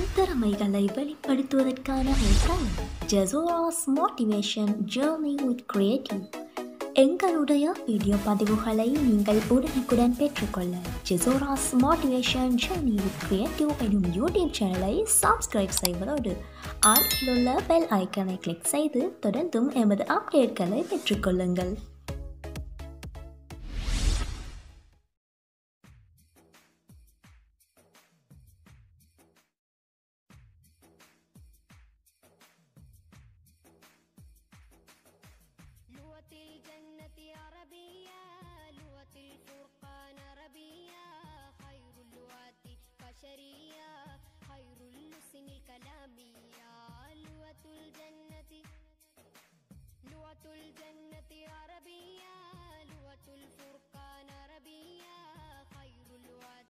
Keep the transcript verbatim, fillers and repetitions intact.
திறமைகளை வெளிப்படுத்துவதற்கான ஒரு தளம். Jazora's Motivation Journey with Creative. எங்களுடைய வீடியோ பதிவுகளை நீங்கள் உடனுக்குடன் பெற்றுக்கொள்ள Jazora's Motivation Journey with Creative எனும் யூடியூப் சேனலை சப்ஸ்கிரைப் செய்வதோடு அருகில் உள்ள பெல் ஐக்கனை கிளிக் செய்து தொடர்ந்தும் எமது அப்டேட்களை பெற்றுக்கொள்ளுங்கள். الجنة عربية لغة الفرقان عربية خير اللغات بشرية خير اللسن الكلامية لغة الجنة لغة الجنة عربية لغة الفرقان